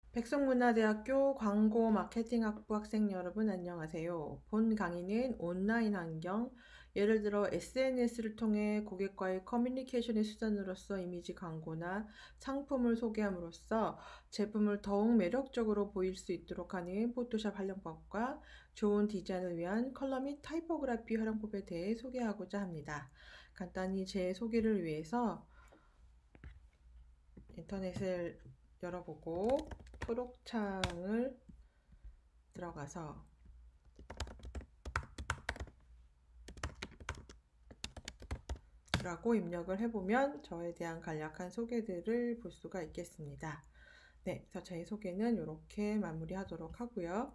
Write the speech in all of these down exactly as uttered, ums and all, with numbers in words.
백석문화대학교 광고 마케팅학부 학생 여러분 안녕하세요. 본 강의는 온라인 환경, 예를 들어 에스엔에스를 통해 고객과의 커뮤니케이션의 수단으로서 이미지 광고나 상품을 소개함으로써 제품을 더욱 매력적으로 보일 수 있도록 하는 포토샵 활용법과 좋은 디자인을 위한 컬러 및 타이포그래피 활용법에 대해 소개하고자 합니다. 간단히 제 소개를 위해서 인터넷을 열어보고 초록창을 들어가서 라고 입력을 해보면 저에 대한 간략한 소개들을 볼 수가 있겠습니다. 네, 그래서 제 소개는 이렇게 마무리하도록 하고요.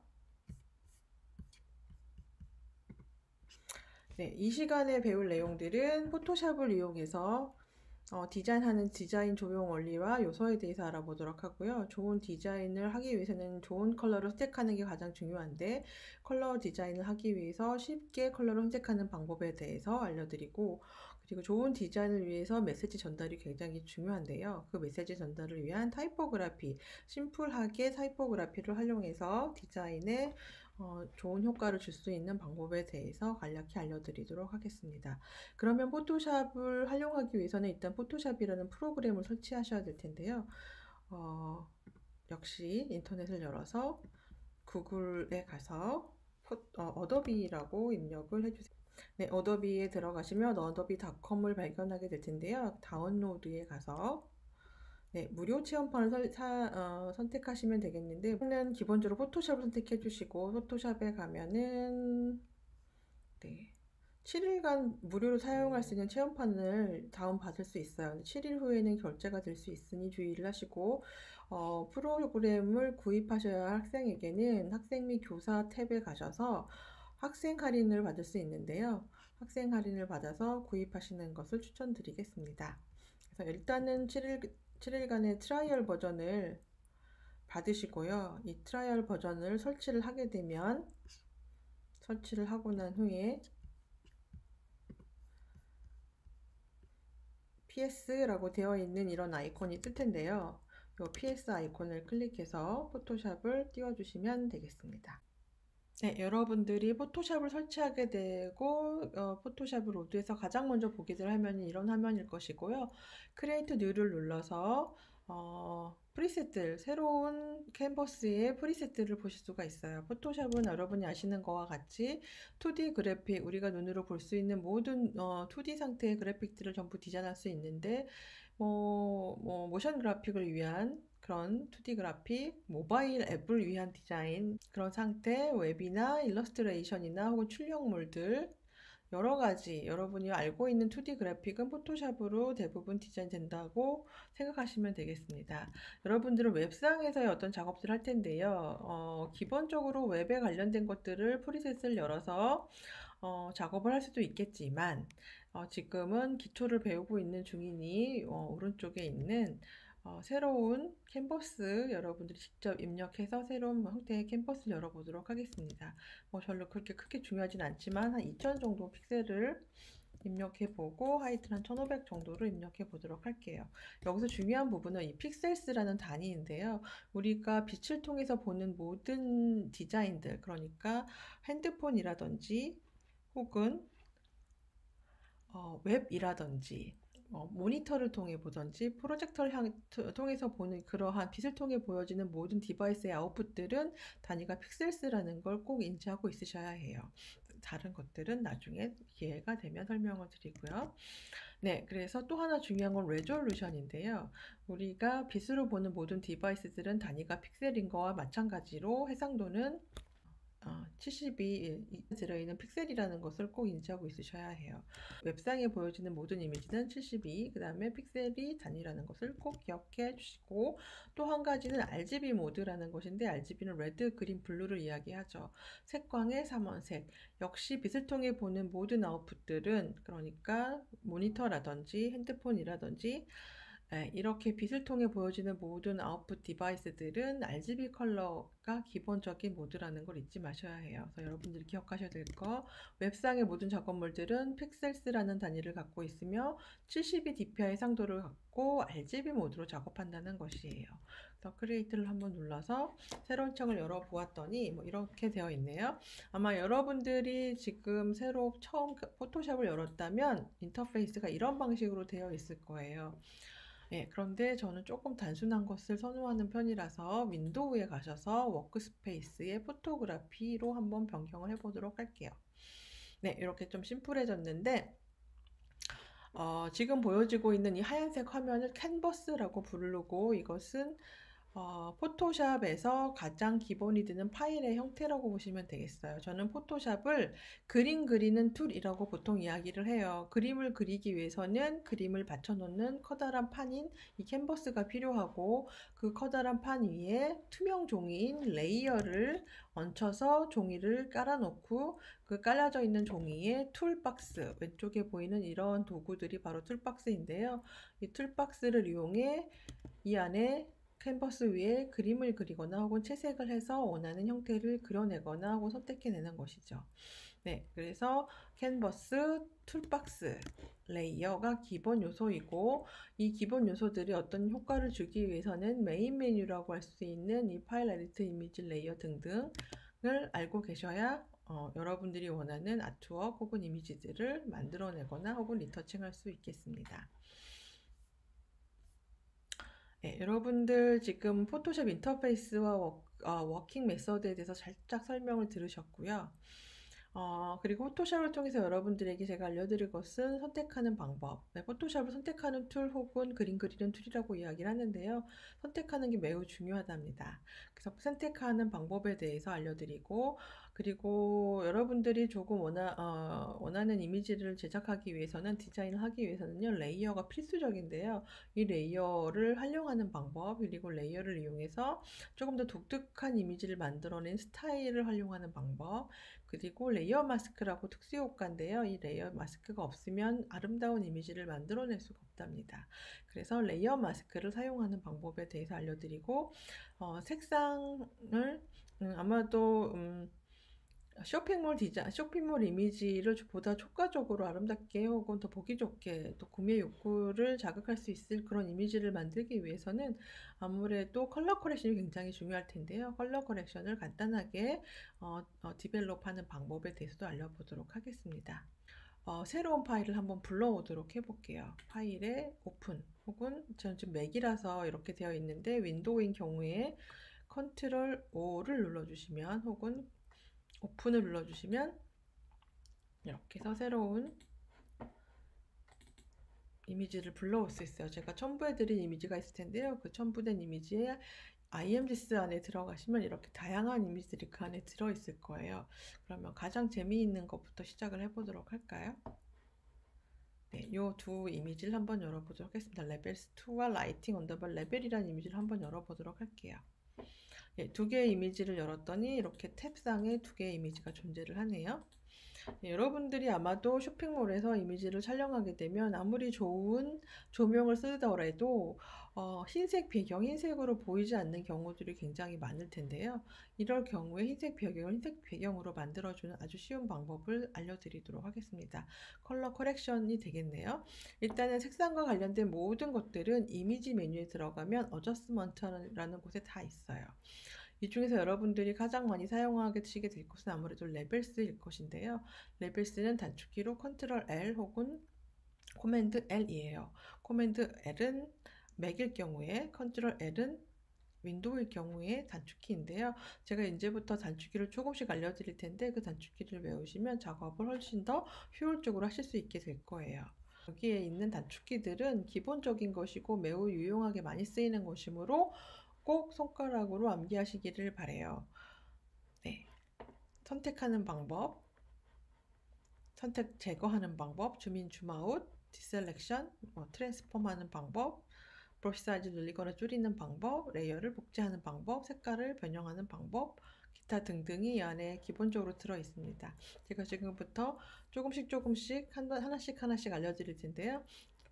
네, 이 시간에 배울 내용들은 포토샵을 이용해서 어, 디자인하는 디자인 조형 원리와 요소에 대해서 알아보도록 하고요. 좋은 디자인을 하기 위해서는 좋은 컬러를 선택하는 게 가장 중요한데 컬러 디자인을 하기 위해서 쉽게 컬러를 선택하는 방법에 대해서 알려드리고, 그리고 좋은 디자인을 위해서 메시지 전달이 굉장히 중요한데요. 그 메시지 전달을 위한 타이포그래피, 심플하게 타이포그래피를 활용해서 디자인에 어, 좋은 효과를 줄 수 있는 방법에 대해서 간략히 알려드리도록 하겠습니다. 그러면 포토샵을 활용하기 위해서는 일단 포토샵이라는 프로그램을 설치하셔야 될 텐데요. 어, 역시 인터넷을 열어서 구글에 가서 포, 어, 어도비라고 입력을 해주세요. 네, 어도비에 들어가시면 어도비닷컴을 발견하게 될 텐데요. 다운로드에 가서 네, 무료 체험판을 설, 사, 어, 선택하시면 되겠는데, 저는 기본적으로 포토샵을 선택해 주시고, 포토샵에 가면은, 네, 칠 일간 무료로 사용할 수 있는 체험판을 다운받을 수 있어요. 칠 일 후에는 결제가 될 수 있으니 주의를 하시고, 어, 프로그램을 구입하셔야 할 학생에게는 학생 및 교사 탭에 가셔서 학생 할인을 받을 수 있는데요. 학생 할인을 받아서 구입하시는 것을 추천드리겠습니다. 그래서 일단은 칠 일, 칠 일간의 트라이얼 버전을 받으시고요. 이 트라이얼 버전을 설치를 하게 되면, 설치를 하고 난 후에 피에스라고 되어 있는 이런 아이콘이 뜰 텐데요. 이 피에스 아이콘을 클릭해서 포토샵을 띄워주시면 되겠습니다. 네, 여러분들이 포토샵을 설치하게 되고 어, 포토샵을 로드해서 가장 먼저 보게 될 화면이 이런 화면일 것이고요. 크리에이트 뉴를 눌러서 어, 프리셋들, 새로운 캔버스의 프리셋들을 보실 수가 있어요. 포토샵은 여러분이 아시는 것과 같이 투디 그래픽, 우리가 눈으로 볼 수 있는 모든 어, 투디 상태의 그래픽들을 전부 디자인할 수 있는데, 뭐, 뭐 모션 그래픽을 위한 그런 투디 그래픽, 모바일 앱을 위한 디자인, 그런 상태, 웹이나 일러스트레이션이나 혹은 출력물들, 여러 가지 여러분이 알고 있는 투디 그래픽은 포토샵으로 대부분 디자인 된다고 생각하시면 되겠습니다. 여러분들은 웹상에서의 어떤 작업들을 할 텐데요. 어, 기본적으로 웹에 관련된 것들을 프리셋을 열어서 어, 작업을 할 수도 있겠지만, 어, 지금은 기초를 배우고 있는 중이니 어, 오른쪽에 있는 어, 새로운 캔버스 여러분들이 직접 입력해서 새로운 형태의 캔버스를 열어보도록 하겠습니다. 뭐 별로 그렇게 크게 중요하진 않지만 한 이천 정도 픽셀을 입력해보고 하이트는 한 천오백 정도를 입력해보도록 할게요. 여기서 중요한 부분은 이 픽셀스라는 단위인데요. 우리가 빛을 통해서 보는 모든 디자인들, 그러니까 핸드폰이라든지 혹은 어, 웹이라든지 어, 모니터를 통해 보든지 프로젝터를 향, 통해서 보는 그러한 빛을 통해 보여지는 모든 디바이스의 아웃풋들은 단위가 픽셀스라는 걸 꼭 인지하고 있으셔야 해요. 다른 것들은 나중에 기회가 되면 설명을 드리고요. 네, 그래서 또 하나 중요한 건 레졸루션인데요. 우리가 빛으로 보는 모든 디바이스들은 단위가 픽셀인 거와 마찬가지로 해상도는 어, 칠십이 들어있는 픽셀이라는 것을 꼭 인지하고 있으셔야 해요. 웹상에 보여지는 모든 이미지는 칠십이, 그 다음에 픽셀이 단위라는 것을 꼭 기억해 주시고, 또 한 가지는 알지비 모드라는 것인데, 알지비는 레드, 그린, 블루를 이야기하죠. 색광의 삼원색. 역시 빛을 통해 보는 모든 아웃풋들은, 그러니까 모니터라든지 핸드폰이라든지 네, 이렇게 빛을 통해 보여지는 모든 아웃풋 디바이스들은 알지비 컬러가 기본적인 모드라는 걸 잊지 마셔야 해요. 그래서 여러분들이 기억하셔야 될 거, 웹상의 모든 작업물들은 픽셀스라는 단위를 갖고 있으며 칠십이 디피아이 상도를 갖고 알지비 모드로 작업한다는 것이에요. 그래서 크리에이트를 한번 눌러서 새로운 창을 열어 보았더니 뭐 이렇게 되어 있네요. 아마 여러분들이 지금 새로 처음 포토샵을 열었다면 인터페이스가 이런 방식으로 되어 있을 거예요. 예, 그런데 저는 조금 단순한 것을 선호하는 편이라서 윈도우에 가셔서 워크스페이스의 포토그래피로 한번 변경을 해보도록 할게요. 네, 이렇게 좀 심플해졌는데 어, 지금 보여지고 있는 이 하얀색 화면을 캔버스라고 부르고 이것은 어, 포토샵에서 가장 기본이 되는 파일의 형태라고 보시면 되겠어요. 저는 포토샵을 그림 그리는 툴이라고 보통 이야기를 해요. 그림을 그리기 위해서는 그림을 받쳐놓는 커다란 판인 이 캔버스가 필요하고 그 커다란 판 위에 투명 종이인 레이어를 얹혀서 종이를 깔아놓고 그 깔려져 있는 종이에 툴박스, 왼쪽에 보이는 이런 도구들이 바로 툴박스인데요. 이 툴박스를 이용해 이 안에 캔버스 위에 그림을 그리거나 혹은 채색을 해서 원하는 형태를 그려내거나 하고 선택해내는 것이죠. 네, 그래서 캔버스, 툴박스, 레이어가 기본 요소이고 이 기본 요소들이 어떤 효과를 주기 위해서는 메인 메뉴라고 할 수 있는 이 파일 에디트 이미지 레이어 등등을 알고 계셔야 어, 여러분들이 원하는 아트웍 혹은 이미지들을 만들어내거나 혹은 리터칭할 수 있겠습니다. 네, 여러분들 지금 포토샵 인터페이스와 워, 어, 워킹 메서드에 대해서 살짝 설명을 들으셨고요. 어, 그리고 포토샵을 통해서 여러분들에게 제가 알려드릴 것은 선택하는 방법. 네, 포토샵을 선택하는 툴 혹은 그림 그리는 툴이라고 이야기를 하는데요. 선택하는 게 매우 중요하답니다. 그래서 선택하는 방법에 대해서 알려드리고, 그리고 여러분들이 조금 원하, 어, 원하는 이미지를 제작하기 위해서는, 디자인을 하기 위해서는요, 레이어가 필수적인데요. 이 레이어를 활용하는 방법, 그리고 레이어를 이용해서 조금 더 독특한 이미지를 만들어낸 스타일을 활용하는 방법, 그리고 레이어 마스크라고 특수 효과인데요. 이 레이어 마스크가 없으면 아름다운 이미지를 만들어낼 수가 없답니다. 그래서 레이어 마스크를 사용하는 방법에 대해서 알려드리고 어, 색상을 음, 아마도 음, 쇼핑몰 디자 쇼핑몰 이미지를 보다 효과적으로 아름답게 혹은 더 보기 좋게 또 구매 욕구를 자극할 수 있을 그런 이미지를 만들기 위해서는 아무래도 컬러 커렉션이 굉장히 중요할 텐데요. 컬러 커렉션을 간단하게 어, 어, 디벨롭하는 방법에 대해서도 알려보도록 하겠습니다. 어, 새로운 파일을 한번 불러오도록 해볼게요. 파일에 오픈 혹은 저는 지금 맥이라서 이렇게 되어 있는데 윈도우인 경우에 컨트롤 오를 눌러주시면 혹은 오픈을 눌러주시면 이렇게 해서 새로운 이미지를 불러올 수 있어요. 제가 첨부해드린 이미지가 있을 텐데요. 그 첨부된 이미지에 아이엠지스 안에 들어가시면 이렇게 다양한 이미지들이 그 안에 들어있을 거예요. 그러면 가장 재미있는 것부터 시작을 해보도록 할까요? 네, 이 두 이미지를 한번 열어보도록 하겠습니다. 레벨스 이와 라이팅 언더바 레벨이라는 이미지를 한번 열어보도록 할게요. 네, 두 개의 이미지를 열었더니 이렇게 탭상에 두 개의 이미지가 존재를 하네요. 네, 여러분들이 아마도 쇼핑몰에서 이미지를 촬영하게 되면 아무리 좋은 조명을 쓰더라도 어, 흰색 배경, 흰색으로 보이지 않는 경우들이 굉장히 많을 텐데요. 이럴 경우에 흰색 배경을 흰색 배경으로 만들어주는 아주 쉬운 방법을 알려드리도록 하겠습니다. 컬러 커렉션이 되겠네요. 일단은 색상과 관련된 모든 것들은 이미지 메뉴에 들어가면 어저스먼트라는 곳에 다 있어요. 이 중에서 여러분들이 가장 많이 사용하게 되시게 될 것은 아무래도 레벨스일 것인데요. 레벨스는 단축키로 컨트롤 엘 혹은 코맨드 엘이에요. 코맨드 엘은 맥일 경우에, 컨트롤 엘은 윈도우일 경우에 단축키인데요. 제가 이제부터 단축키를 조금씩 알려드릴 텐데 그 단축키를 외우시면 작업을 훨씬 더 효율적으로 하실 수 있게 될 거예요. 여기에 있는 단축키들은 기본적인 것이고 매우 유용하게 많이 쓰이는 것이므로 꼭 손가락으로 암기하시기를 바래요. 네. 선택하는 방법, 선택 제거하는 방법, 줌인 줌아웃, 디셀렉션, 뭐, 트랜스폼하는 방법, 브러쉬 사이즈 늘리거나 줄이는 방법, 레이어를 복제하는 방법, 색깔을 변형하는 방법, 기타 등등이 이 안에 기본적으로 들어 있습니다. 제가 지금부터 조금씩 조금씩 한, 하나씩 하나씩 알려드릴 텐데요.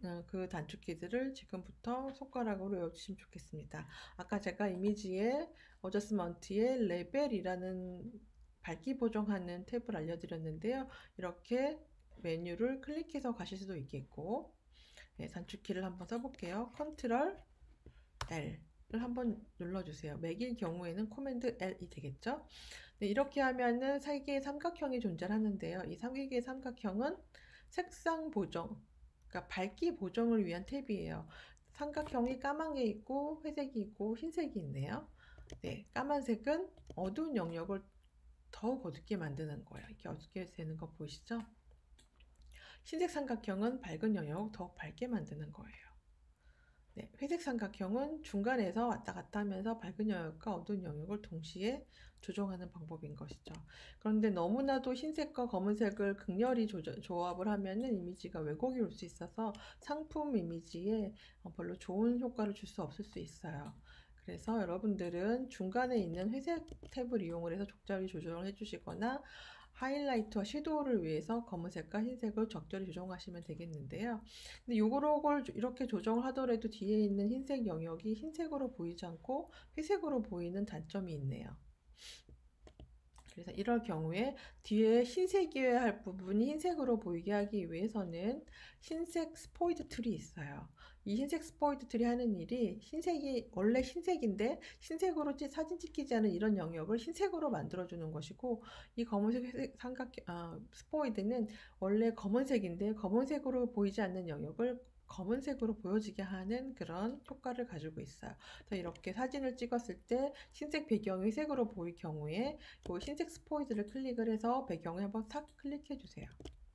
어, 그 단축키들을 지금부터 손가락으로 외워주시면 좋겠습니다. 아까 제가 이미지의 어저스먼트의 레벨이라는 밝기 보정하는 탭을 알려드렸는데요. 이렇게 메뉴를 클릭해서 가실 수도 있겠고, 네, 단축키를 한번 써볼게요. 컨트롤 L을 한번 눌러주세요. 맥일 경우에는 코맨드 L이 되겠죠. 네, 이렇게 하면은 세 개의 삼각형이 존재하는데요. 이 세 개의 삼각형은 색상 보정, 그러니까 밝기 보정을 위한 탭이에요. 삼각형이 까만 게 있고 회색이 있고 흰색이 있네요. 네, 까만색은 어두운 영역을 더욱 어둡게 만드는 거예요. 이렇게 어둡게 되는 거 보이시죠? 흰색 삼각형은 밝은 영역을 더욱 밝게 만드는 거예요. 네, 회색 삼각형은 중간에서 왔다 갔다 하면서 밝은 영역과 어두운 영역을 동시에 조정하는 방법인 것이죠. 그런데 너무나도 흰색과 검은색을 극렬히 조저, 조합을 하면은 이미지가 왜곡이 올 수 있어서 상품 이미지에 별로 좋은 효과를 줄 수 없을 수 있어요. 그래서 여러분들은 중간에 있는 회색 탭을 이용을 해서 적절히 조정을 해주시거나 하이라이트와 섀도우를 위해서 검은색과 흰색을 적절히 조정하시면 되겠는데요. 근데 요걸 이렇게 조정을 하더라도 뒤에 있는 흰색 영역이 흰색으로 보이지 않고 회색으로 보이는 단점이 있네요. 그래서 이럴 경우에 뒤에 흰색이어야 할 부분이 흰색으로 보이게 하기 위해서는 흰색 스포이드 툴이 있어요. 이 흰색 스포이드 툴이 하는 일이 흰색이 원래 흰색인데 흰색으로 사진 찍히지 않은 이런 영역을 흰색으로 만들어주는 것이고, 이 검은색 삼각 아, 스포이드는 원래 검은색인데 검은색으로 보이지 않는 영역을 검은색으로 보여지게 하는 그런 효과를 가지고 있어요. 그래서 이렇게 사진을 찍었을 때 흰색 배경이 회색으로 보일 경우에 이 흰색 스포이드를 클릭을 해서 배경을 한번 싹 클릭해 주세요.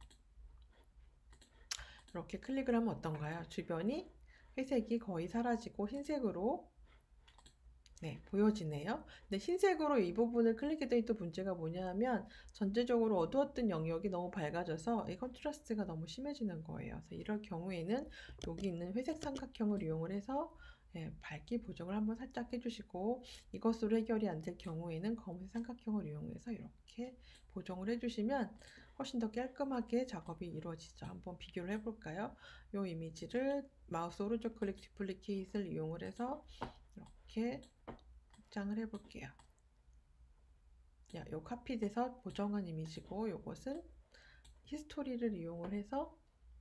이렇게 클릭을 하면 어떤가요? 주변이 회색이 거의 사라지고 흰색으로 네, 보여지네요. 근데 흰색으로 이 부분을 클릭했더니 또 문제가 뭐냐면 전체적으로 어두웠던 영역이 너무 밝아져서 이 컨트라스트가 너무 심해지는 거예요. 그래서 이럴 경우에는 여기 있는 회색 삼각형을 이용을 해서 네, 밝기 보정을 한번 살짝 해주시고, 이것으로 해결이 안 될 경우에는 검은색 삼각형을 이용해서 이렇게 보정을 해주시면 훨씬 더 깔끔하게 작업이 이루어지죠. 한번 비교를 해볼까요? 이 이미지를 마우스 오른쪽 클릭 디플리케이트를 이용을 해서 이렇게 확장을 해볼게요. 야, 요 카피돼서 보정한 이미지고, 요것은 히스토리를 이용을 해서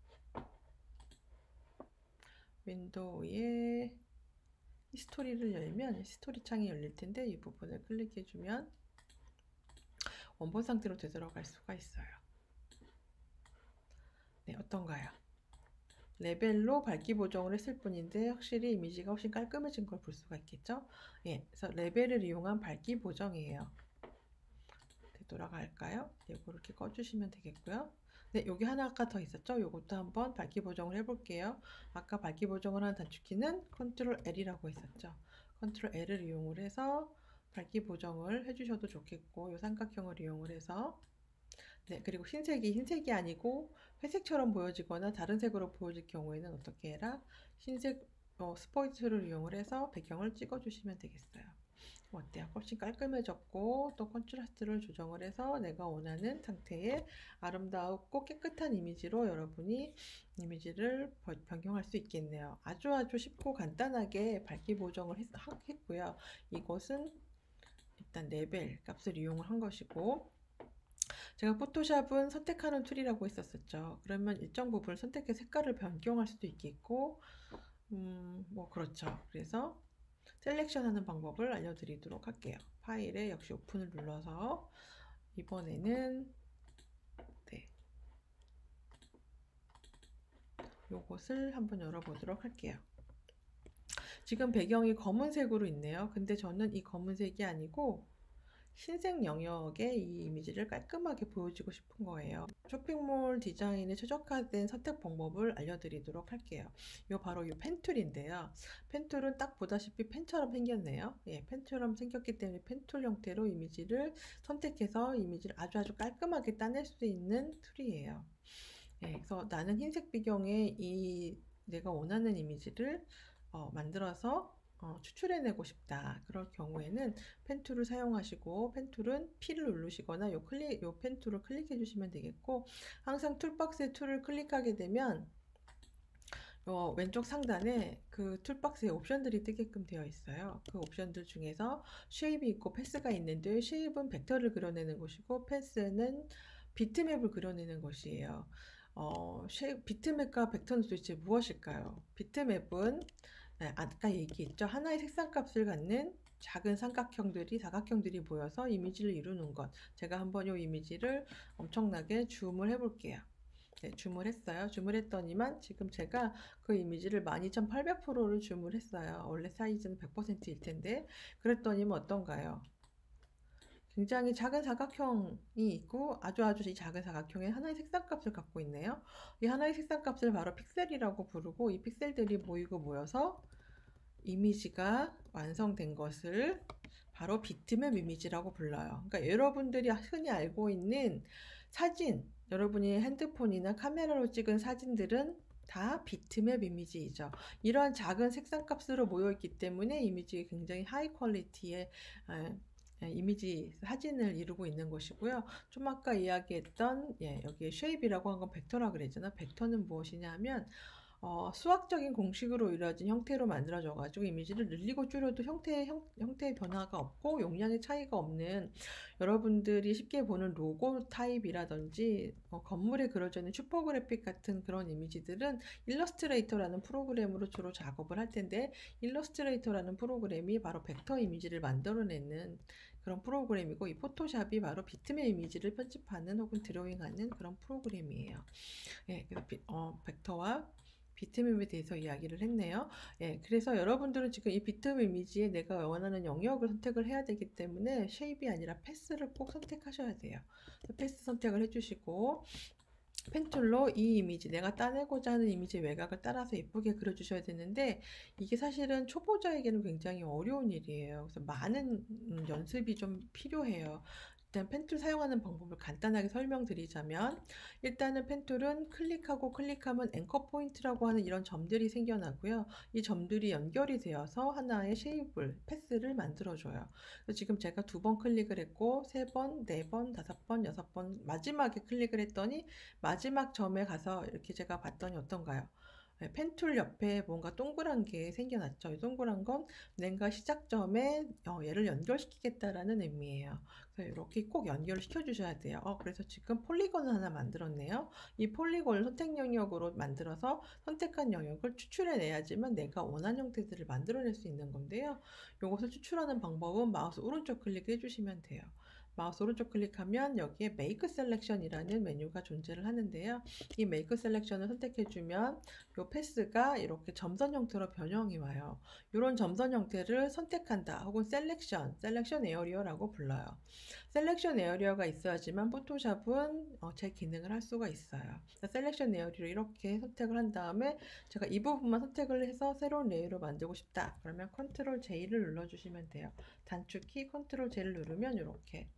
윈도우에 히스토리를 열면 히스토리 창이 열릴 텐데, 이 부분을 클릭해주면 원본 상태로 되돌아갈 수가 있어요. 네, 어떤가요? 레벨로 밝기 보정을 했을 뿐인데 확실히 이미지가 훨씬 깔끔해진 걸 볼 수가 있겠죠? 예, 그래서 레벨을 이용한 밝기 보정이에요. 되돌아갈까요? 네, 이거 이렇게 꺼주시면 되겠고요. 네, 여기 하나 아까 더 있었죠? 요것도 한번 밝기 보정을 해볼게요. 아까 밝기 보정을 한 단축키는 컨트롤 L이라고 했었죠. 컨트롤 L을 이용을 해서 밝기 보정을 해주셔도 좋겠고, 이 삼각형을 이용을 해서 네, 그리고 흰색이 흰색이 아니고 회색처럼 보여지거나 다른 색으로 보여질 경우에는 어떻게 해라? 흰색 어, 스포이트를 이용을 해서 배경을 찍어 주시면 되겠어요. 어때요? 훨씬 깔끔해졌고, 또 컨트라스트를 조정을 해서 내가 원하는 상태의 아름다웠고 깨끗한 이미지로 여러분이 이미지를 변경할 수 있겠네요. 아주 아주 쉽고 간단하게 밝기 보정을 했, 했고요. 이것은 일단 레벨 값을 이용을 한 것이고, 제가 포토샵은 선택하는 툴이라고 했었었죠. 그러면 일정 부분을 선택해 색깔을 변경할 수도 있겠고, 음, 뭐 그렇죠. 그래서 셀렉션 하는 방법을 알려드리도록 할게요. 파일에 역시 오픈을 눌러서 이번에는 네, 요것을 한번 열어보도록 할게요. 지금 배경이 검은색으로 있네요. 근데 저는 이 검은색이 아니고 흰색 영역에 이 이미지를 깔끔하게 보여주고 싶은 거예요. 쇼핑몰 디자인에 최적화된 선택 방법을 알려드리도록 할게요. 이 바로 이 펜툴인데요. 펜툴은 딱 보다시피 펜처럼 생겼네요. 예, 펜처럼 생겼기 때문에 펜툴 형태로 이미지를 선택해서 이미지를 아주 아주 깔끔하게 따낼 수 있는 툴이에요. 예, 그래서 나는 흰색 배경에 이 내가 원하는 이미지를 어, 만들어서 어, 추출해내고 싶다. 그럴 경우에는 펜툴을 사용하시고, 펜툴은 P를 누르시거나 요 클릭, 요 펜툴을 클릭해 주시면 되겠고, 항상 툴박스의 툴을 클릭하게 되면 어, 왼쪽 상단에 그 툴박스에 옵션들이 뜨게끔 되어 있어요. 그 옵션들 중에서 쉐입이 있고 패스가 있는데, 쉐입은 벡터를 그려내는 것이고 패스는 비트맵을 그려내는 것이에요. 어, 쉐입, 비트맵과 벡터는 도대체 무엇일까요? 비트맵은 네, 아까 얘기했죠. 하나의 색상값을 갖는 작은 삼각형들이 사각형들이 모여서 이미지를 이루는 것. 제가 한번 이 이미지를 엄청나게 줌을 해볼게요. 네, 줌을 했어요. 줌을 했더니만 지금 제가 그 이미지를 만 이천팔백 퍼센트를 줌을 했어요. 원래 사이즈는 백 퍼센트일 텐데. 그랬더니만 어떤가요? 굉장히 작은 사각형이 있고 아주 아주 이 작은 사각형에 하나의 색상값을 갖고 있네요. 이 하나의 색상값을 바로 픽셀이라고 부르고, 이 픽셀들이 모이고 모여서 이미지가 완성된 것을 바로 비트맵 이미지라고 불러요. 그러니까 여러분들이 흔히 알고 있는 사진, 여러분이 핸드폰이나 카메라로 찍은 사진들은 다 비트맵 이미지이죠. 이러한 작은 색상값으로 모여있기 때문에 이미지가 굉장히 하이 퀄리티의 이미지 사진을 이루고 있는 것이고요. 좀 아까 이야기했던 예, 여기 쉐입이라고 한 건 벡터라 그랬잖아. 벡터는 무엇이냐 하면 어, 수학적인 공식으로 이루어진 형태로 만들어져 가지고 이미지를 늘리고 줄여도 형태의, 형, 형태의 변화가 없고 용량의 차이가 없는, 여러분들이 쉽게 보는 로고 타입이라든지 어, 건물에 그려져 있는 슈퍼그래픽 같은 그런 이미지들은 일러스트레이터라는 프로그램으로 주로 작업을 할 텐데, 일러스트레이터라는 프로그램이 바로 벡터 이미지를 만들어내는 그런 프로그램이고, 이 포토샵이 바로 비트맵 이미지를 편집하는 혹은 드로잉하는 그런 프로그램이에요. 예, 그래서 비, 어, 벡터와 비트맵에 대해서 이야기를 했네요. 예, 그래서 여러분들은 지금 이 비트맵 이미지에 내가 원하는 영역을 선택을 해야 되기 때문에 쉐입이 아니라 패스를 꼭 선택하셔야 돼요. 패스 선택을 해주시고, 펜툴로 이 이미지, 내가 따내고자 하는 이미지 외곽을 따라서 예쁘게 그려주셔야 되는데, 이게 사실은 초보자에게는 굉장히 어려운 일이에요. 그래서 많은 음, 연습이 좀 필요해요. 일단 펜툴 사용하는 방법을 간단하게 설명드리자면, 일단은 펜툴은 클릭하고 클릭하면 앵커 포인트라고 하는 이런 점들이 생겨나고요. 이 점들이 연결이 되어서 하나의 쉐입을, 패스를 만들어줘요. 그래서 지금 제가 두 번 클릭을 했고, 세 번, 네 번, 다섯 번, 여섯 번, 마지막에 클릭을 했더니 마지막 점에 가서 이렇게 제가 봤더니 어떤가요? 네, 펜툴 옆에 뭔가 동그란 게 생겨났죠. 이 동그란 건 내가 시작점에 어, 얘를 연결시키겠다라는 의미예요. 그래서 이렇게 꼭 연결을 시켜주셔야 돼요. 어, 그래서 지금 폴리곤을 하나 만들었네요. 이 폴리곤을 선택 영역으로 만들어서 선택한 영역을 추출해내야지만 내가 원하는 형태들을 만들어낼 수 있는 건데요. 이것을 추출하는 방법은 마우스 오른쪽 클릭 해주시면 돼요. 마우스 오른쪽 클릭하면 여기에 Make Selection이라는 메뉴가 존재를 하는데요. 이 Make Selection을 선택해주면 이 패스가 이렇게 점선 형태로 변형이 와요. 이런 점선 형태를 선택한다 혹은 셀렉션, 셀렉션 에어리어라고 불러요. 셀렉션 에어리어가 있어야지만 포토샵은 어, 제 기능을 할 수가 있어요. 셀렉션 에어리어를 이렇게 선택을 한 다음에 제가 이 부분만 선택을 해서 새로운 레이어로 만들고 싶다. 그러면 컨트롤 제이를 눌러주시면 돼요. 단축키 컨트롤 제이를 누르면 이렇게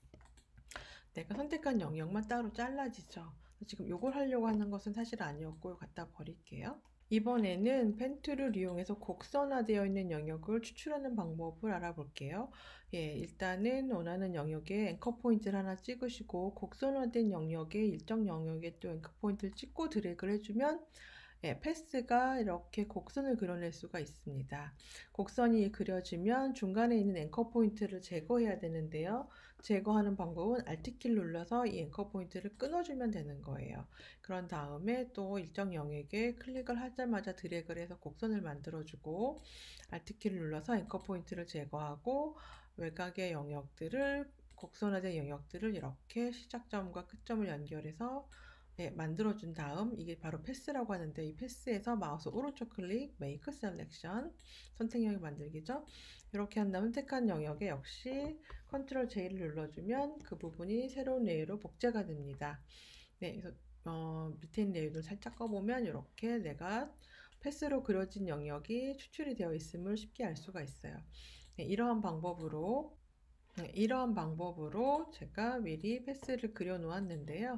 내가 선택한 영역만 따로 잘라지죠. 지금 이걸 하려고 하는 것은 사실 아니었고 갖다 버릴게요. 이번에는 펜툴을 이용해서 곡선화되어 있는 영역을 추출하는 방법을 알아볼게요. 예, 일단은 원하는 영역에 앵커 포인트를 하나 찍으시고, 곡선화된 영역에 일정 영역에 또 앵커 포인트를 찍고 드래그를 해주면 예, 패스가 이렇게 곡선을 그려낼 수가 있습니다. 곡선이 그려지면 중간에 있는 앵커 포인트를 제거해야 되는데요. 제거하는 방법은 Alt 키를 눌러서 이 앵커 포인트를 끊어주면 되는 거예요. 그런 다음에 또 일정 영역에 클릭을 하자마자 드래그를 해서 곡선을 만들어주고, Alt 키를 눌러서 앵커 포인트를 제거하고 외곽의 영역들을, 곡선화된 영역들을 이렇게 시작점과 끝점을 연결해서 네, 만들어준 다음, 이게 바로 패스라고 하는데, 이 패스에서 마우스 오른쪽 클릭, Make Selection, 선택 영역 만들기죠. 이렇게 한 다음 선택한 영역에 역시 컨트롤 제이를 눌러주면 그 부분이 새로운 레이어로 복제가 됩니다. 네, 그래서 어, 밑에 있는 레이어를 살짝 꺼보면 이렇게 내가 패스로 그려진 영역이 추출이 되어 있음을 쉽게 알 수가 있어요. 네, 이러한 방법으로 네, 이러한 방법으로 제가 미리 패스를 그려 놓았는데요.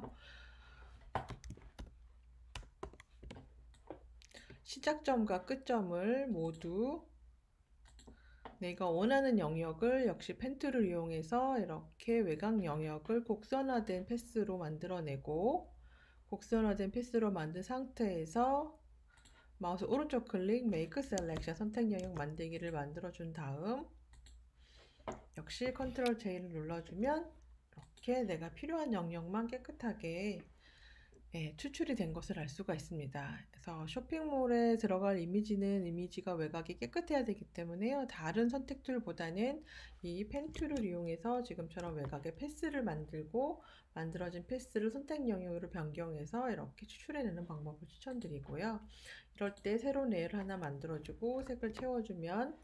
시작점과 끝점을 모두 내가 원하는 영역을 역시 펜툴을 이용해서 이렇게 외곽 영역을 곡선화된 패스로 만들어내고, 곡선화된 패스로 만든 상태에서 마우스 오른쪽 클릭 Make Selection 선택 영역 만들기를 만들어 준 다음 역시 컨트롤 제이를 눌러주면 이렇게 내가 필요한 영역만 깨끗하게 예, 추출이 된 것을 알 수가 있습니다. 그래서 쇼핑몰에 들어갈 이미지는 이미지가 외곽이 깨끗해야 되기 때문에요. 다른 선택 툴보다는 이 펜 툴을 이용해서 지금처럼 외곽에 패스를 만들고 만들어진 패스를 선택 영역으로 변경해서 이렇게 추출해내는 방법을 추천드리고요. 이럴 때 새로운 레이어를 하나 만들어주고 색을 채워주면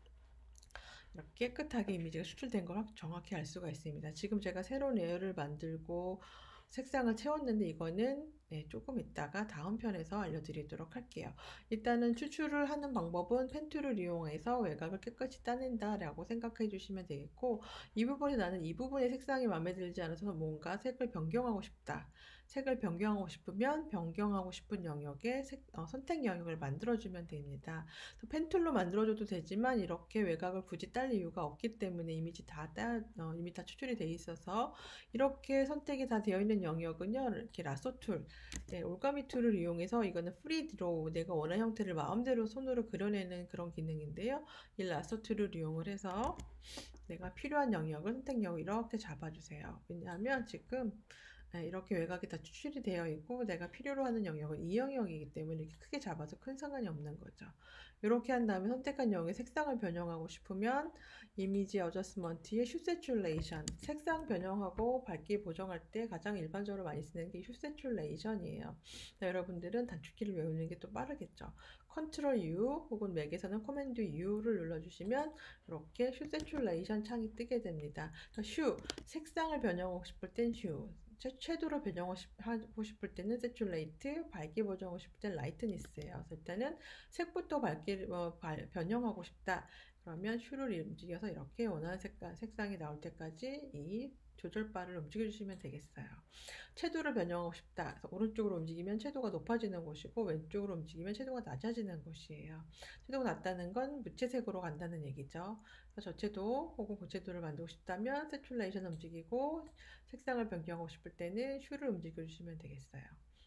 이렇게 깨끗하게 이미지가 추출된 걸 정확히 알 수가 있습니다. 지금 제가 새로운 레이어를 만들고 색상을 채웠는데 이거는 네, 조금 이따가 다음 편에서 알려드리도록 할게요. 일단은 추출을 하는 방법은 펜 툴을 이용해서 외곽을 깨끗이 따낸다 라고 생각해 주시면 되겠고, 이 부분에 나는 이 부분의 색상이 마음에 들지 않아서 뭔가 색을 변경하고 싶다. 색을 변경하고 싶으면 변경하고 싶은 영역에 색, 어, 선택 영역을 만들어주면 됩니다. 펜 툴로 만들어줘도 되지만 이렇게 외곽을 굳이 딸 이유가 없기 때문에 이미지 다, 따, 어, 이미 다 추출이 돼 있어서 이렇게 선택이 다 되어 있는 영역은요, 이렇게 라소 툴, 네, 올가미 툴을 이용해서 이거는 프리 드로우, 내가 원하는 형태를 마음대로 손으로 그려내는 그런 기능인데요. 이 라소 툴을 이용을 해서 내가 필요한 영역을 선택 영역 이렇게 잡아주세요. 왜냐하면 지금 이렇게 외곽이 다 추출이 되어 있고 내가 필요로 하는 영역은 이 영역이기 때문에 이렇게 크게 잡아서 큰 상관이 없는 거죠. 이렇게 한 다음에 선택한 영역의 색상을 변형하고 싶으면 이미지 어저스먼트의 슈 세츄레이션, 색상 변형하고 밝기 보정할 때 가장 일반적으로 많이 쓰는 게 슈 세츄레이션이에요. 여러분들은 단축키를 외우는 게 또 빠르겠죠. 컨트롤 U 혹은 맥에서는 커맨드 U를 눌러주시면 이렇게 슈 세츄레이션 창이 뜨게 됩니다. 슈, 색상을 변형하고 싶을 땐 슈, 채도로 변형하고 싶을 때는 세츄레이트, 밝기 보정하고 싶을 때는 라이트니스예요. 그래서 일단은 색부터 밝기 어, 변형하고 싶다. 그러면 슈를 움직여서 이렇게 원하는 색깔, 색상이 나올 때까지 이 조절바를 움직여 주시면 되겠어요. 채도를 변형하고 싶다. 그래서 오른쪽으로 움직이면 채도가 높아지는 곳이고 왼쪽으로 움직이면 채도가 낮아지는 곳이에요. 채도가 낮다는 건 무채색으로 간다는 얘기죠. 그래서 저채도 혹은 고채도를 만들고 싶다면 세츄레이션 움직이고 색상을 변경하고 싶을 때는 슈를 움직여 주시면 되겠어요.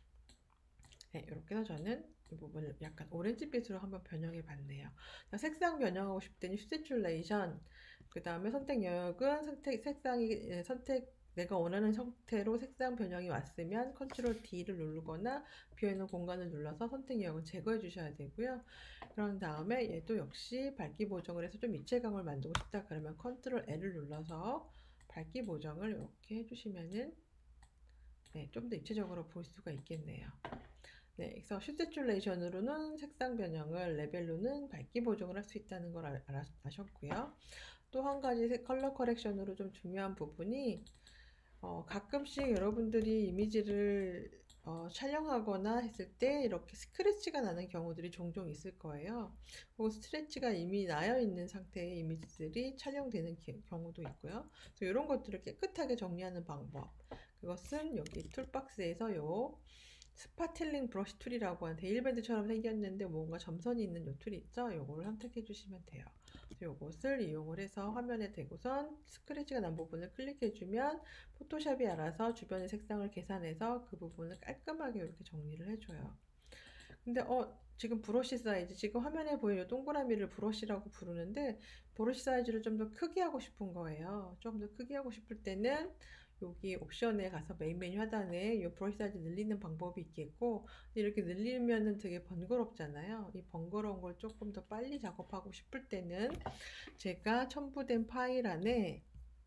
네, 이렇게 해서 저는 이 부분을 약간 오렌지빛으로 한번 변형해 봤네요. 색상 변형하고 싶을 때는 슈 세츄레이션, 그 다음에 선택 영역은 선택, 색상이 선택 내가 원하는 형태로 색상 변형이 왔으면 컨트롤 D를 누르거나 비어있는 공간을 눌러서 선택 영역을 제거해 주셔야 되고요. 그런 다음에 얘도 역시 밝기 보정을 해서 좀 입체감을 만들고 싶다 그러면 컨트롤 L을 눌러서 밝기 보정을 이렇게 해주시면은 네, 좀 더 입체적으로 볼 수가 있겠네요. 네, 그래서 슈 세츄레이션으로는 색상 변형을, 레벨로는 밝기 보정을 할 수 있다는 걸 아, 아셨고요. 또 한 가지 컬러 커렉션으로 좀 중요한 부분이 어, 가끔씩 여러분들이 이미지를 어, 촬영하거나 했을 때 이렇게 스크래치가 나는 경우들이 종종 있을 거예요. 그리고 스크래치가 이미 나여 있는 상태의 이미지들이 촬영되는 기, 경우도 있고요. 그래서 이런 것들을 깨끗하게 정리하는 방법. 그것은 여기 툴박스에서 요 스파틀링 브러쉬 툴이라고 하는 데일밴드처럼 생겼는데 뭔가 점선이 있는 요 툴이 있죠? 요거를 선택해 주시면 돼요. 요것을 이용을 해서 화면에 대고선 스크래치가 난 부분을 클릭해 주면 포토샵이 알아서 주변의 색상을 계산해서 그 부분을 깔끔하게 이렇게 정리를 해줘요. 근데 어 지금 브러쉬 사이즈, 지금 화면에 보이는 이 동그라미를 브러쉬라고 부르는데 브러쉬 사이즈를 좀 더 크게 하고 싶은 거예요. 좀 더 크게 하고 싶을 때는 여기 옵션에 가서 메인 메뉴 하단에 이 브러쉬 사이즈 늘리는 방법이 있겠고, 이렇게 늘리면은 되게 번거롭잖아요. 이 번거로운 걸 조금 더 빨리 작업하고 싶을 때는 제가 첨부된 파일 안에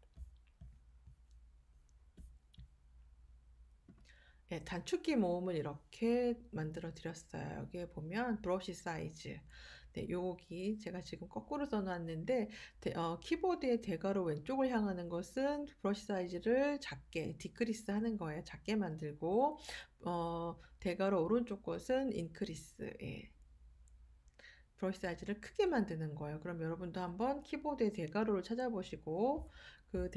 예, 단축키 모음을 이렇게 만들어 드렸어요. 여기에 보면 브러쉬 사이즈, 네, 여기 제가 지금 거꾸로 써놨는데 대, 어, 키보드의 대괄호 왼쪽을 향하는 것은 브러쉬 사이즈를 작게 디크리스 하는 거예요. 작게 만들고 어, 대괄호 오른쪽 것은 인크리스, 예. 브러쉬 사이즈를 크게 만드는 거예요. 그럼 여러분도 한번 키보드의 대괄호를 찾아보시고 그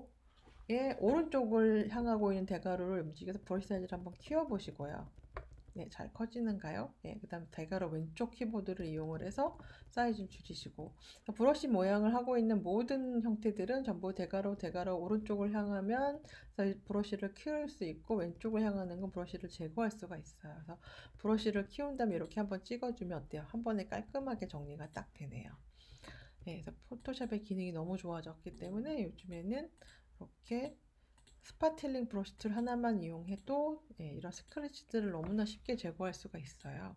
대괄호의 오른쪽을 향하고 있는 대괄호를 움직여서 브러쉬 사이즈를 한번 키워보시고요. 네, 잘 커지는가요? 네, 그 다음에 대괄호 왼쪽 키보드를 이용을 해서 사이즈를 줄이시고, 브러쉬 모양을 하고 있는 모든 형태들은 전부 대괄호 대괄호 오른쪽을 향하면 브러쉬를 키울 수 있고, 왼쪽을 향하는 건 브러쉬를 제거할 수가 있어요. 그래서 브러쉬를 키운 다음에 이렇게 한번 찍어주면 어때요? 한 번에 깔끔하게 정리가 딱 되네요. 네, 그래서 포토샵의 기능이 너무 좋아졌기 때문에 요즘에는 이렇게 스파틀링 브러쉬 툴 하나만 이용해도 네, 이런 스크래치들을 너무나 쉽게 제거할 수가 있어요.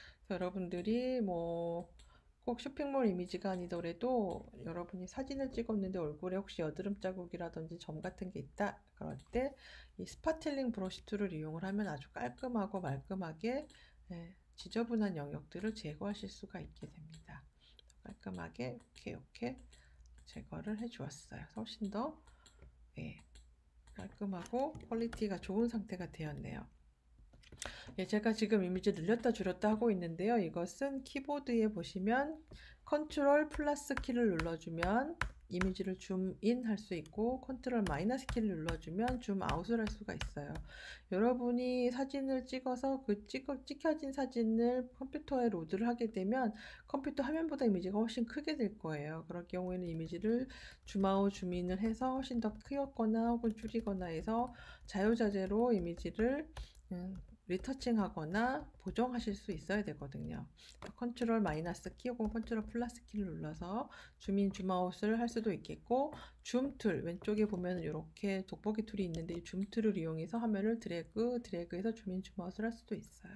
여러분들이 뭐 꼭 쇼핑몰 이미지가 아니더라도 여러분이 사진을 찍었는데 얼굴에 혹시 여드름 자국이라든지 점 같은 게 있다 그럴 때 이 스파틀링 브러쉬 툴을 이용을 하면 아주 깔끔하고 말끔하게 네, 지저분한 영역들을 제거하실 수가 있게 됩니다. 깔끔하게 이렇게 이렇게 제거를 해 주었어요. 훨씬 더 네, 깔끔하고 퀄리티가 좋은 상태가 되었네요. 예, 제가 지금 이미지 늘렸다 줄였다 하고 있는데요. 이것은 키보드에 보시면 컨트롤 플러스 키를 눌러주면 이미지를 줌인 할 수 있고 컨트롤 마이너스 키를 눌러주면 줌 아웃을 할 수가 있어요. 여러분이 사진을 찍어서 그 찍어, 찍혀진 사진을 컴퓨터에 로드를 하게 되면 컴퓨터 화면보다 이미지가 훨씬 크게 될 거예요. 그럴 경우에는 이미지를 줌아웃 줌인을 해서 훨씬 더 크거나 혹은 줄이거나 해서 자유자재로 이미지를 음, 리터칭 하거나 보정하실 수 있어야 되거든요. 컨트롤 마이너스 키 혹은 컨트롤 플러스 키를 눌러서 줌인 줌아웃을 할 수도 있겠고, 줌 툴 왼쪽에 보면 이렇게 돋보기 툴이 있는데 이 줌 툴을 이용해서 화면을 드래그 드래그해서 줌인 줌아웃을 할 수도 있어요.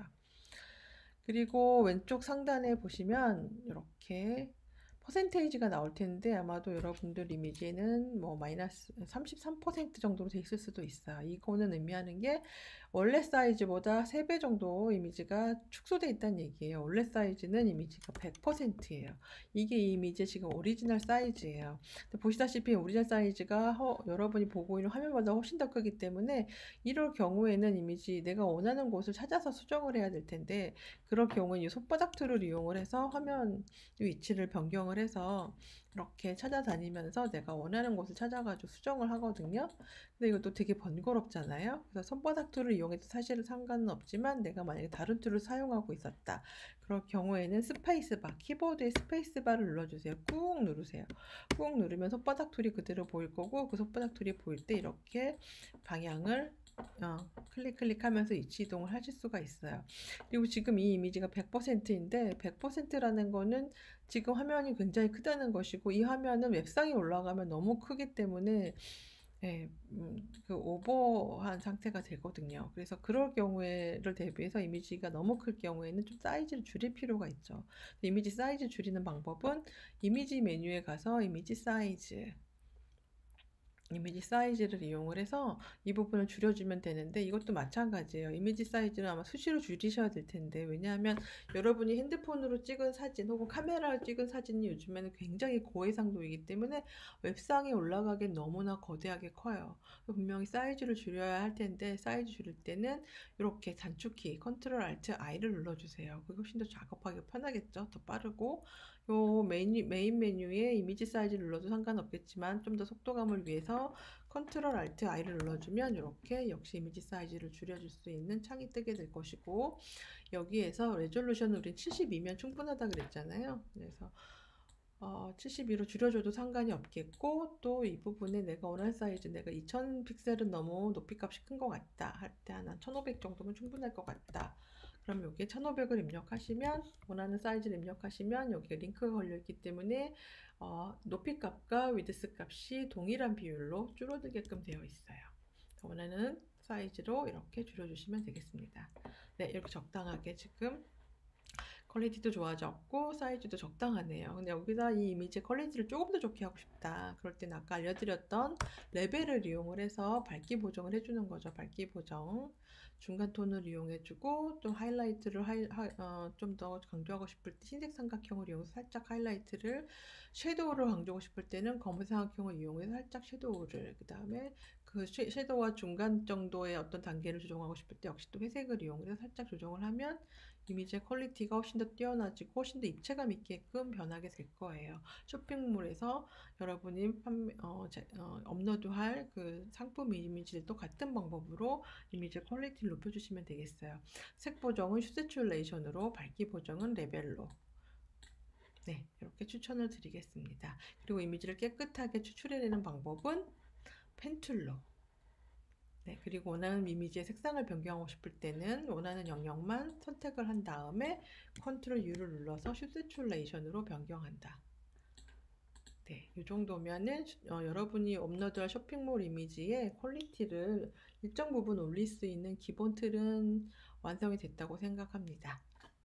그리고 왼쪽 상단에 보시면 이렇게 퍼센테이지가 나올 텐데 아마도 여러분들 이미지에는 뭐 마이너스 삼십삼 퍼센트 정도로 돼 있을 수도 있어요. 이거는 의미하는 게 원래 사이즈보다 세 배 정도 이미지가 축소돼 있다는 얘기예요. 원래 사이즈는 이미지가 백 퍼센트예요. 이게 이 이미지의 지금 오리지널 사이즈예요. 보시다시피 오리지널 사이즈가 허, 여러분이 보고 있는 화면보다 훨씬 더 크기 때문에 이럴 경우에는 이미지 내가 원하는 곳을 찾아서 수정을 해야 될 텐데 그럴 경우는 이 손바닥 툴을 이용을 해서 화면 위치를 변경을 해서 이렇게 찾아다니면서 내가 원하는 곳을 찾아가지고 수정을 하거든요. 근데 이것도 되게 번거롭잖아요. 그래서 손바닥 툴을 이용해도 사실은 상관은 없지만 내가 만약에 다른 툴을 사용하고 있었다. 그럴 경우에는 스페이스바, 키보드에 스페이스바를 눌러주세요. 꾹 누르세요. 꾹 누르면 손바닥 툴이 그대로 보일 거고 그 손바닥 툴이 보일 때 이렇게 방향을 어, 클릭 클릭하면서 위치 이동을 하실 수가 있어요. 그리고 지금 이 이미지가 백 퍼센트인데 백 퍼센트라는 거는 지금 화면이 굉장히 크다는 것이고 이 화면은 웹상에 올라가면 너무 크기 때문에 예, 음, 그 오버한 상태가 되거든요. 그래서 그럴 경우에를 대비해서 이미지가 너무 클 경우에는 좀 사이즈를 줄일 필요가 있죠. 이미지 사이즈 줄이는 방법은 이미지 메뉴에 가서 이미지 사이즈 이미지 사이즈를 이용을 해서 이 부분을 줄여주면 되는데 이것도 마찬가지예요. 이미지 사이즈는 아마 수시로 줄이셔야 될 텐데 왜냐하면 여러분이 핸드폰으로 찍은 사진 혹은 카메라로 찍은 사진이 요즘에는 굉장히 고해상도이기 때문에 웹상에 올라가기엔 너무나 거대하게 커요. 분명히 사이즈를 줄여야 할 텐데 사이즈 줄일 때는 이렇게 단축키 컨트롤 알트 아이를 눌러주세요. 그게 훨씬 더 작업하기 편하겠죠. 더 빠르고 요 메뉴, 메인 메뉴에 이미지 사이즈 눌러도 상관없겠지만 좀 더 속도감을 위해서 컨트롤 알트 아이를 눌러주면 이렇게 역시 이미지 사이즈를 줄여줄 수 있는 창이 뜨게 될 것이고 여기에서 레졸루션을 우린 칠십이면 충분하다 그랬잖아요. 그래서 어, 칠십이로 줄여줘도 상관이 없겠고 또 이 부분에 내가 원하는 사이즈 내가 이천 픽셀은 너무 높이값이 큰 것 같다 할 때 한 천오백 정도면 충분할 것 같다. 그럼 여기에 천오백을 입력하시면 원하는 사이즈를 입력하시면 여기에 링크가 걸려 있기 때문에 어, 높이 값과 위드스 값이 동일한 비율로 줄어들게끔 되어 있어요. 원하는 사이즈로 이렇게 줄여주시면 되겠습니다. 네, 이렇게 적당하게 지금 퀄리티도 좋아졌고 사이즈도 적당하네요. 근데 여기다 이 이미지 퀄리티를 조금 더 좋게 하고 싶다. 그럴 때는 아까 알려드렸던 레벨을 이용을 해서 밝기 보정을 해주는 거죠. 밝기 보정. 중간 톤을 이용해주고 또 하이라이트를 하이, 어, 좀 더 강조하고 싶을 때 흰색 삼각형을 이용해서 살짝 하이라이트를 섀도우를 강조하고 싶을 때는 검은 삼각형을 이용해서 살짝 섀도우를 그 다음에 그 섀도우와 중간 정도의 어떤 단계를 조정하고 싶을 때 역시 또 회색을 이용해서 살짝 조정을 하면 이미지의 퀄리티가 훨씬 더 뛰어나지고 훨씬 더 입체감 있게끔 변하게 될 거예요. 쇼핑몰에서 여러분이 판매, 어, 제, 어, 업로드할 그 상품 이미지들도 같은 방법으로 이미지 퀄리티를 높여주시면 되겠어요. 색 보정은 슈세츄레이션으로, 밝기 보정은 레벨로. 네, 이렇게 추천을 드리겠습니다. 그리고 이미지를 깨끗하게 추출해내는 방법은 펜툴로. 네, 그리고 원하는 이미지의 색상을 변경하고 싶을 때는 원하는 영역만 선택을 한 다음에 컨트롤 U를 눌러서 슈세츄레이션으로 변경한다. 네, 이 정도면은 어, 여러분이 업로드할 쇼핑몰 이미지의 퀄리티를 일정 부분 올릴 수 있는 기본 틀은 완성이 됐다고 생각합니다.